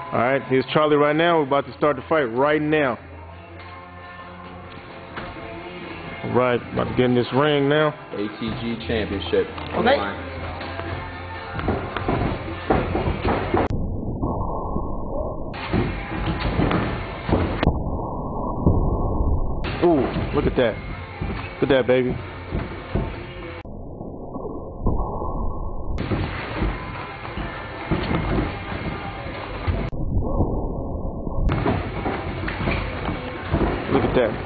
Alright, here's Charlie right now. We're about to start the fight right now. Alright, about to get in this ring now. ATG Championship. Okay. Ooh, look at that. Look at that, baby. Look at that.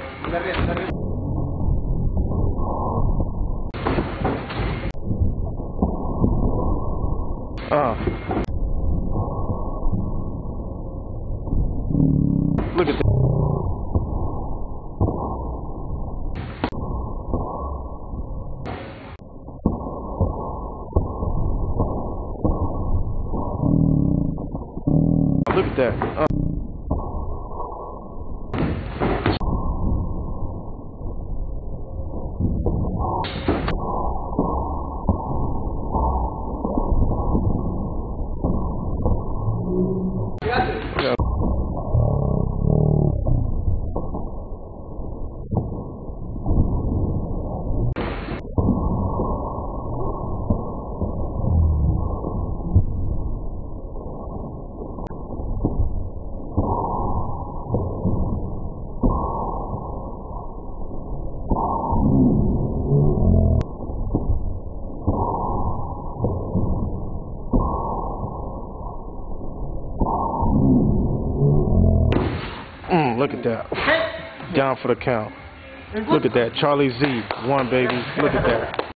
Look at that. Look at that. Yeah. Look at that. Down for the count. Look at that. Charlie Z. One, baby. Look at that.